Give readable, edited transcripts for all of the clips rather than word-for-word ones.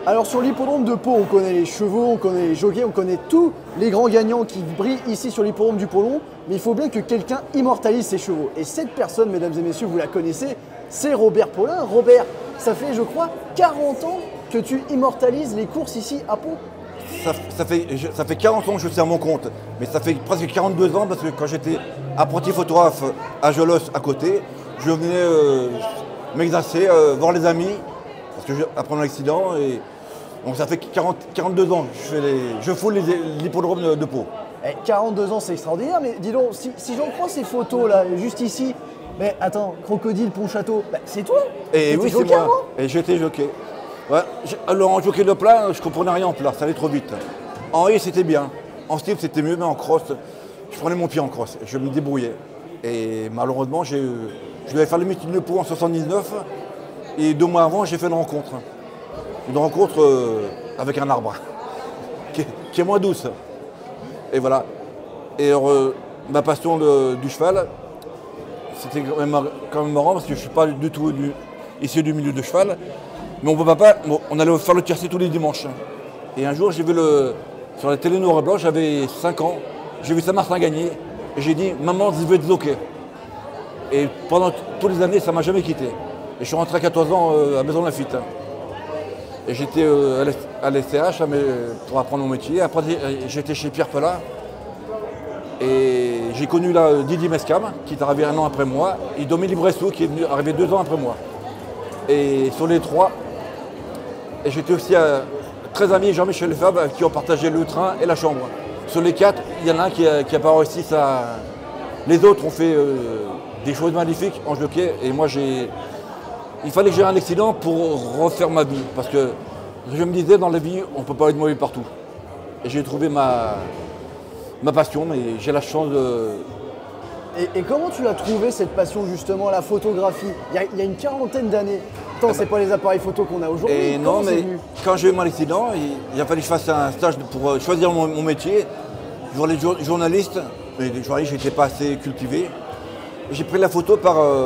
Alors sur l'hippodrome de Pau, on connaît les chevaux, on connaît les jockeys, on connaît tous les grands gagnants qui brillent ici sur l'hippodrome du Pau-Long, mais il faut bien que quelqu'un immortalise ces chevaux. Et cette personne, mesdames et messieurs, vous la connaissez, c'est Robert Paulin. Robert, ça fait, je crois, 40 ans que tu immortalises les courses ici à Pau. Ça fait 40 ans que je suis à mon compte, mais ça fait presque 42 ans parce que quand j'étais apprenti photographe à Jolos à côté, je venais m'exercer, voir les amis, parce que après un accident, et donc ça fait 42 ans que je foule l'hippodrome de Pau. 42 ans, c'est extraordinaire, mais dis donc, si j'en crois ces photos là, juste ici, mais attends, Crocodile, Pontchâteau, c'est toi? Et oui, c'est moi. Avant. Et j'étais jockey. Ouais, alors en jockey de plat, je comprenais rien en plat, ça allait trop vite. En haie, c'était bien. En style, c'était mieux, mais en cross, je prenais mon pied en cross. Je me débrouillais. Et malheureusement, je devais faire le meeting de Pau en 79. Et 2 mois avant, j'ai fait une rencontre. Une rencontre avec un arbre, qui est moins douce. Et voilà. Et ma passion du cheval, c'était quand même marrant parce que je ne suis pas du tout issu du milieu de cheval. Mais mon papa, on allait faire le tiercé tous les dimanches. Et un jour, j'ai vu sur la télé noir et blanc, j'avais 5 ans, j'ai vu Saint-Martin gagner. Et j'ai dit, maman, je veux être jockey. Et pendant toutes les années, ça ne m'a jamais quitté. Et je suis rentré à 14 ans à Maison Lafitte. Et j'étais à l'STH pour apprendre mon métier. Après, j'étais chez Pierre Pellat. Et j'ai connu Didier Mescam, qui est arrivé 1 an après moi, et Dominique Bressot, qui est arrivé 2 ans après moi. Et sur les 3, et j'étais aussi très ami Jean-Michel Lefebvre, qui ont partagé le train et la chambre. Sur les 4, il y en a un qui n'a pas réussi ça. Les autres ont fait des choses magnifiques en jockey, et moi il fallait que j'ai un accident pour refaire ma vie. Parce que je me disais, dans la vie, on ne peut pas être mauvais partout. Et j'ai trouvé ma passion, mais j'ai la chance de... Et comment tu l'as trouvé cette passion justement, la photographie? Il y a une 40aine d'années. Attends, c'est pas les appareils photo qu'on a aujourd'hui. Et non, mais quand j'ai eu mon accident, il a fallu que je fasse un stage pour choisir mon métier. Je vois les journalistes, mais les journalistes, je n'étais pas assez cultivé. J'ai pris la photo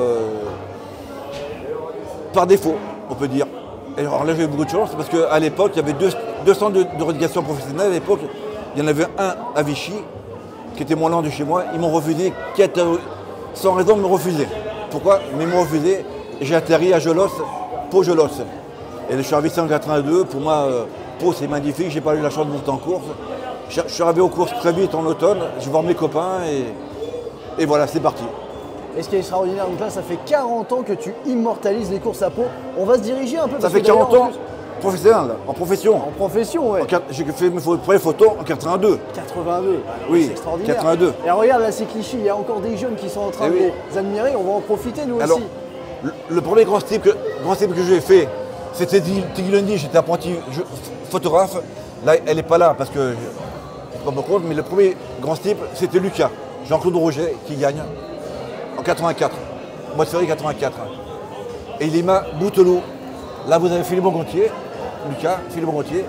par défaut, on peut dire. Et alors là, j'ai eu beaucoup de chance parce qu'à l'époque, il y avait 2 centres de rééducation professionnelle. À l'époque, il y en avait un à Vichy, qui était moins loin de chez moi. Ils m'ont refusé, sans raison, me refusaient. Pourquoi? Mais ils m'ont refusé. Et j'ai atterri à Jolos, Pau-Jolos. Et je suis arrivé en 82. Pour moi, Pau, c'est magnifique. J'ai pas eu la chance de monter en course. Je suis arrivé aux courses très vite en automne. Je vais voir mes copains et voilà, c'est parti. Et ce qui est extraordinaire, donc là, ça fait 40 ans que tu immortalises les courses à Pau. On va se diriger un peu. Ça fait 40 ans professionnel, en profession. En profession, ouais. J'ai fait mes premières photos en 82. 82, oui, c'est extraordinaire. 82. Et regarde, là, c'est Clichy, il y a encore des jeunes qui sont en train de les admirer. On va en profiter, nous Alors, aussi. Le premier grand style que j'ai fait, c'était Tiggy Lundy. J'étais apprenti photographe. Là, elle n'est pas là parce que je ne me rends pas compte, mais le premier grand style, c'était Lucas, Jean-Claude Roget, qui gagne en 84, mois de février 84. Et Lima Bouteloup. Là, vous avez Philippe Gontier, Lucas, Philippe Gontier,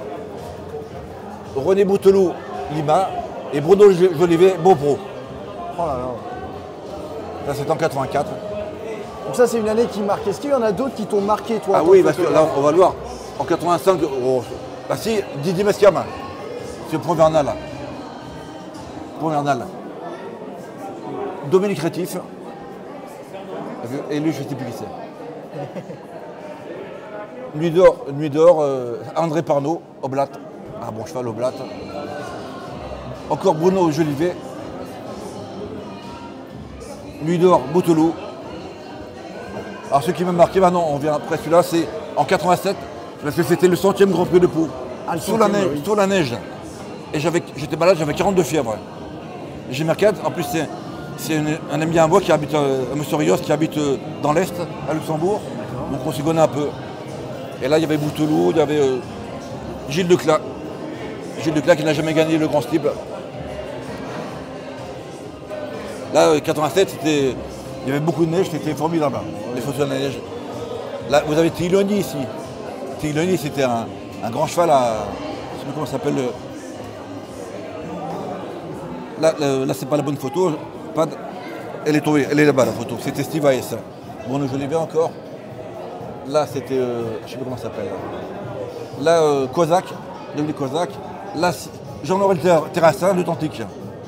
René Bouteloup, Lima, et Bruno Jolivet, Beaupro. Oh là là. Ça, c'est en 84. Donc ça, c'est une année qui marque. Est-ce qu'il y en a d'autres qui t'ont marqué, toi? Ah oui, parce que là, on va le voir. En 85, bah si, Didier Mescam, c'est le Provernal. Dominique Rétif. Et lui, je ne sais plus qui c'est. Nuit d'or, André Parnot, Oblat. Ah bon cheval, Oblat. Encore Bruno Jolivet. Nuit d'or, Bouteloup. Alors ce qui m'a marqué, maintenant on vient après celui-là, c'est en 87, parce que c'était le 100e Grand Prix de Pau. Ah, sous la neige. Et j'étais malade, j'avais 42 fièvres. J'ai marqué, en plus c'est un ami à moi qui habite, M. Rios, qui habite dans l'Est, à Luxembourg. Donc on s'y connaît un peu. Et là il y avait Bouteloup, il y avait Gilles Leclat. Gilles Leclat qui n'a jamais gagné le Grand Stible. Là, 87, il y avait beaucoup de neige, c'était formidable, les photos de la neige. Là, vous avez Tiglondi ici. Tiglondi, c'était un grand cheval à... Je ne sais plus comment ça s'appelle. Là c'est pas la bonne photo. Elle est tombée, elle est là-bas la photo. C'était Steve Hayes. Bon, je l'ai bien encore. Là, c'était... je ne sais plus comment ça s'appelle. Là, Kozak, devenu Kozak. Là, Jean-Laurent Terrassin, l'authentique.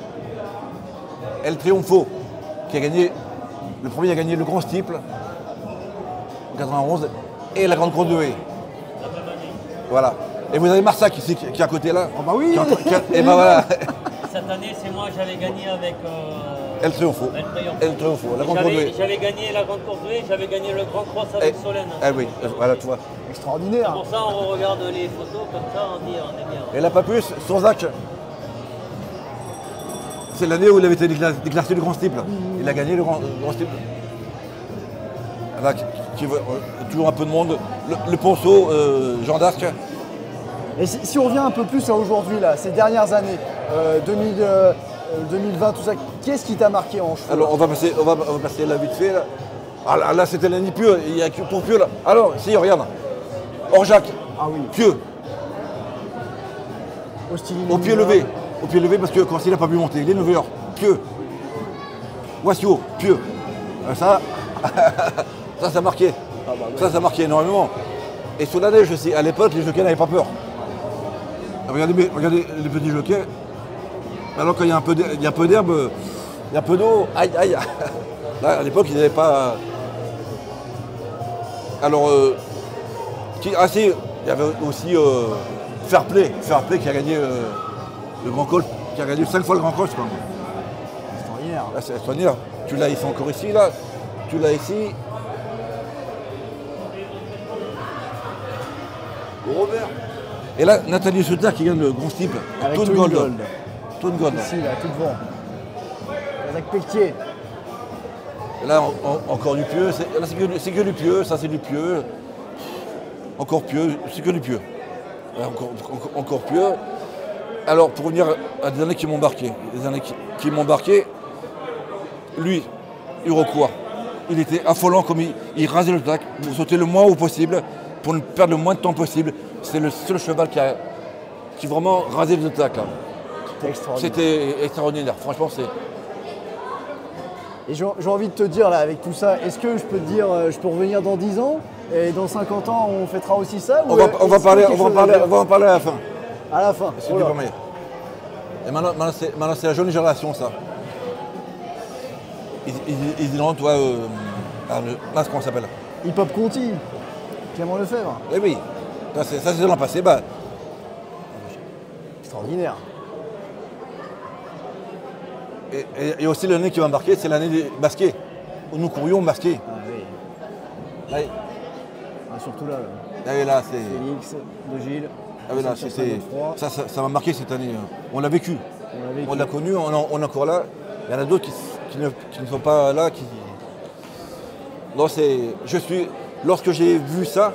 El Triunfo, qui a gagné, le premier a gagné le Grand Steeple en 91 et la Grande Course de Haie. Voilà. Et vous avez Marsac ici qui est à côté là. Oh bah oui. Et ben voilà. Cette année, c'est moi, j'avais gagné avec El Triunfo. El Triunfo, la Grande Course de Haie. J'avais gagné la Grande Course de Haie, j'avais gagné le Grand Cross avec Solène. Ah oui, voilà, tu vois. Extraordinaire. Pour ça, on regarde les photos, comme ça, on dit on est bien. Et là, pas plus, Sonzac. C'est l'année où il avait été déclassé du Grand Steeple. Il a gagné le Grand Steeple. Là, toujours un peu de monde. Le Ponceau, Jean d'Arc. Et si on revient un peu plus à aujourd'hui, là, ces dernières années, 2020, tout ça, qu'est-ce qui t'a marqué en chevaux? Alors, on va passer là vite fait. Là, là c'était l'année Pieux. Il y a que pour Pieux là. Alors, si, regarde. Orjac. Ah oui. Pieux. Au pied levé. Au pied levé parce que quand il n'a pas pu monter, il est 9h. Pieux. Wassio, Pieux. Ça a marqué. Ah bah ouais. Ça a marqué énormément. Et sous la neige aussi, à l'époque, les jockeys n'avaient pas peur. Regardez les petits jockeys. Alors quand il y a un peu d'herbe, il y a un peu d'eau, aïe, aïe. Là, à l'époque, ils n'avaient pas. Alors, si, il y avait aussi Fairplay qui a gagné le Grand Col, qui a gagné 5 fois le Grand Col, quand même. Extraordinaire. Là, c'est extraordinaire. Tu l'as ici encore ici, là. Tu l'as ici. Robert. Et là, Nathalie Sutter qui gagne le Grand Steeple. Avec Tone Tone Gold. Gold. Tone Gold. Ici, là, tout devant. Avec Pelletier. Et là, encore du Pieux. Là, c'est que du Pieux. Ça, c'est du Pieux. Encore Pieux. C'est que du Pieux. Là, encore Pieux. Alors, pour revenir à des années qui m'ont marqué. Des années qui m'ont marqué, lui, Iroquois, il était affolant comme il rasait le tac pour sauter le moins haut possible, pour ne perdre le moins de temps possible. C'est le seul cheval qui vraiment rasait le tac. C'était extraordinaire. Franchement, c'est. Et j'ai envie de te dire, là, avec tout ça, est-ce que je peux te dire, je peux revenir dans 10 ans et dans 50 ans, on fêtera aussi ça? On va en parler à la fin. À la fin. Si tu permets. Et maintenant, c'est la jeune génération, ça. Ils diront, toi, là, comment ça s'appelle? Hip Hop Conti, Clément Lefebvre. Eh oui, ça c'est l'an passé. Bah, Extraordinaire. et aussi l'année qui m'a marqué, c'est l'année des basquets, où nous courions basquets. Ah oui. Là, Ah, surtout là. là, c'est. Félix, De Gilles. Ah oui, là, ça m'a marqué cette année. On l'a vécu. On l'a connu, on est encore là. Il y en a d'autres qui ne sont pas là. Non, lorsque j'ai vu ça,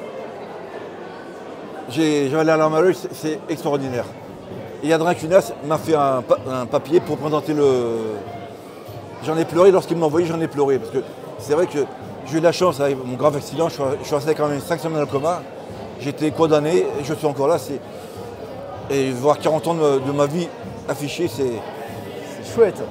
j'avais la larme à l'œil, c'est extraordinaire. Et Adrien Cunas m'a fait un papier pour présenter le. J'en ai pleuré, lorsqu'il m'a envoyé, j'en ai pleuré. Parce que c'est vrai que j'ai eu la chance avec mon grave accident, je suis resté quand même 5 semaines dans le coma. J'étais condamné et je suis encore là. Et voir 40 ans de ma vie affichée, c'est chouette.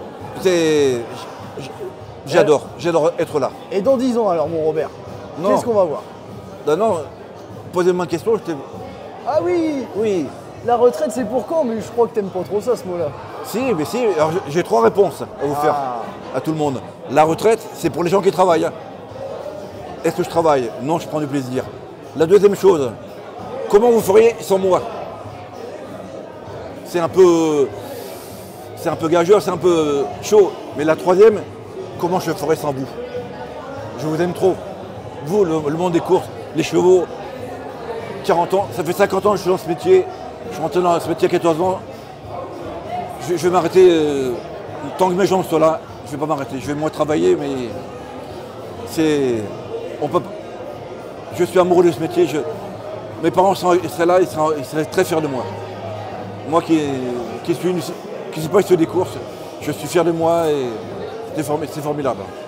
J'adore être là. Et dans 10 ans alors, mon Robert, qu'est-ce qu'on va voir? Non, posez-moi une question, Ah oui, Oui. la retraite c'est pour quand? Mais je crois que t'aimes pas trop ça, ce mot-là. Si, alors j'ai 3 réponses à vous faire, à tout le monde. La retraite, c'est pour les gens qui travaillent. Est-ce que je travaille? Non, je prends du plaisir. La deuxième chose, comment vous feriez sans moi? C'est un peu gageur, c'est un peu chaud. Mais la troisième, comment je ferais sans vous? Je vous aime trop. Vous, le monde des courses, les chevaux, 40 ans, ça fait 50 ans que je suis dans ce métier. Je suis rentré dans ce métier à 14 ans. Je vais m'arrêter tant que mes jambes soient là. Je ne vais pas m'arrêter. Je vais moins travailler, mais je suis amoureux de ce métier. Mes parents seraient là, ils seraient très fiers de moi. Moi qui suis pas issu des courses, je suis fier de moi et c'est formidable.